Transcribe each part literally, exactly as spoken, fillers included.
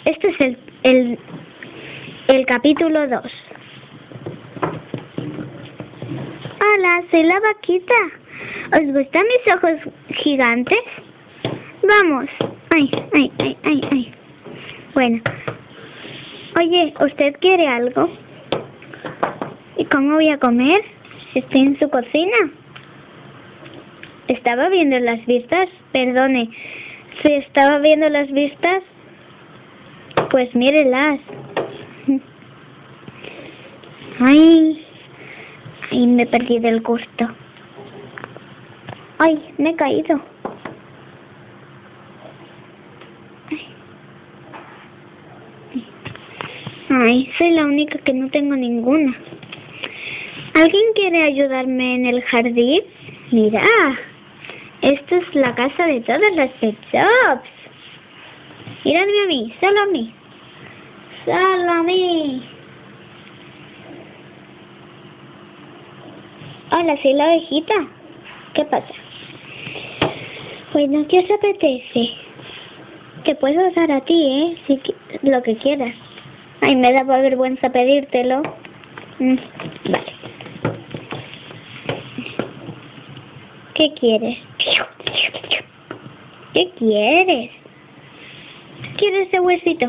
Este es el, el, el capítulo dos. Hola, soy la vaquita. ¿Os gustan mis ojos gigantes? Vamos. Ay, ay, ay, ay, ay. Bueno. Oye, ¿usted quiere algo? ¿Y cómo voy a comer? Estoy en su cocina. Estaba viendo las vistas. Perdone. Si estaba viendo las vistas, pues mírelas. Ay, ay, me perdí del gusto. Ay, me he caído. Ay, soy la única que no tengo ninguna. ¿Alguien quiere ayudarme en el jardín? Mira, esta es la casa de todas las pet shops. Miradme a mí, solo a mí. Solo a mí. Hola, soy la ovejita. ¿Qué pasa? Bueno, ¿qué os apetece? Que puedo dar a ti, ¿eh? Si lo que quieras. Ay, me da vergüenza pedírtelo. Mm, vale. ¿Qué quieres? ¿Qué quieres? ¿Quieres ese huesito?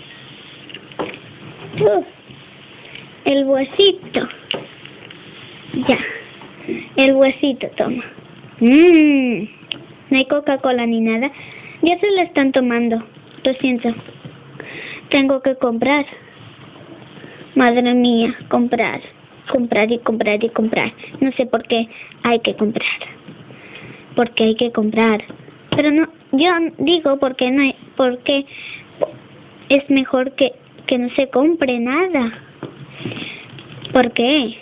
Uf, el huesito. Ya. El huesito, toma. Mmm. No hay Coca-Cola ni nada. Ya se lo están tomando. Lo siento. Tengo que comprar. Madre mía, comprar. Comprar y comprar y comprar. No sé por qué hay que comprar. Porque hay que comprar. Pero no, yo digo porque no hay, porque es mejor que, que no se compre nada. ¿Por qué?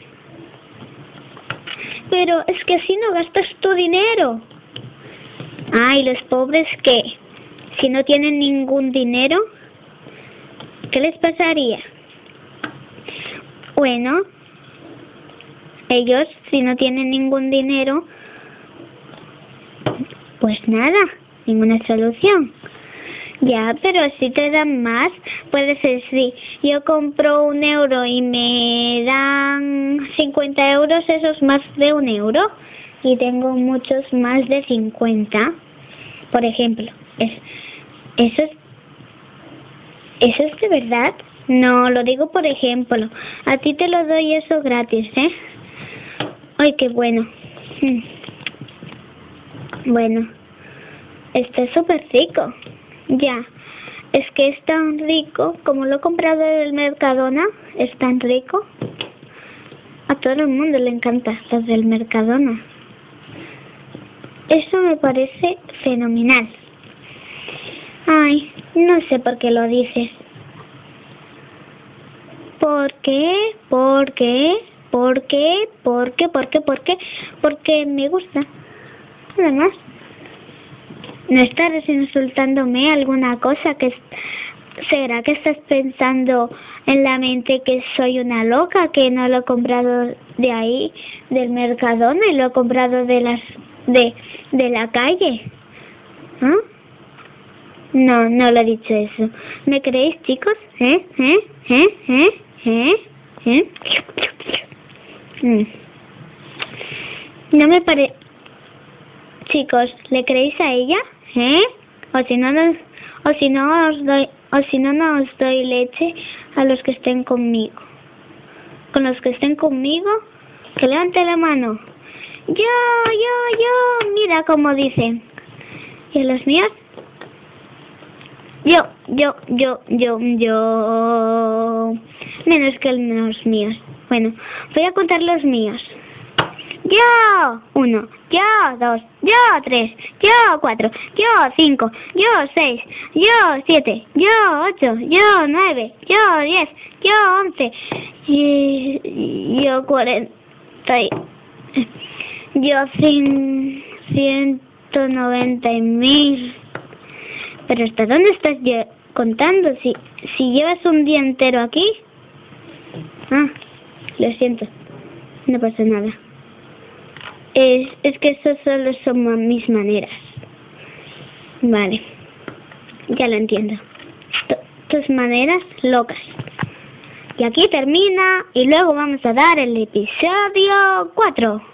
Pero es que así no gastas tu dinero. Ay, los pobres que si no tienen ningún dinero, ¿qué les pasaría? Bueno, ellos si no tienen ningún dinero, pues nada, ninguna solución. Ya, pero si te dan más, puede ser si yo compro un euro y me dan cincuenta euros, eso es más de un euro. Y tengo muchos más de cincuenta. Por ejemplo, es, eso es, ¿eso es de verdad? No, lo digo por ejemplo. A ti te lo doy eso gratis, ¿eh? Ay, qué bueno. Bueno, está súper rico. Ya, es que es tan rico, como lo he comprado del Mercadona, es tan rico. A todo el mundo le encanta los del Mercadona. Eso me parece fenomenal. Ay, no sé por qué lo dices. ¿Por qué? ¿Por qué? ¿Por qué? ¿Por qué? ¿Por qué? ¿Por qué? Porque me gusta. Nada más. ¿No estás insultándome alguna cosa? Que ¿será que estás pensando en la mente que soy una loca, que no lo he comprado de ahí, del Mercadona, y lo he comprado de las de de la calle? ¿Ah? No, no lo he dicho eso. ¿Me creéis, chicos? ¿Eh? ¿Eh? ¿Eh? ¿Eh? ¿Eh? ¿Eh? Mm. No me parece... Chicos, ¿le creéis a ella? ¿Eh? O si no, no o si no os doy, o si no, no os doy leche a los que estén conmigo. Con los que estén conmigo, que levante la mano. Yo, yo, yo, mira cómo dicen. ¿Y a los míos? Yo, yo, yo, yo, yo. Menos que los míos. Bueno, voy a contar los míos. Yo, uno, yo, dos, yo, tres, yo, cuatro, yo, cinco, yo, seis, yo, siete, yo, ocho, yo, nueve, yo, diez, yo, once, y yo, cuarenta, yo, ciento noventa y mil. Pero ¿hasta dónde estás contando? Si, si llevas un día entero aquí. Ah, lo siento, no pasa nada. Es, es que eso solo son mis maneras. Vale, ya lo entiendo. T estas maneras locas. Y aquí termina y luego vamos a dar el episodio cuatro.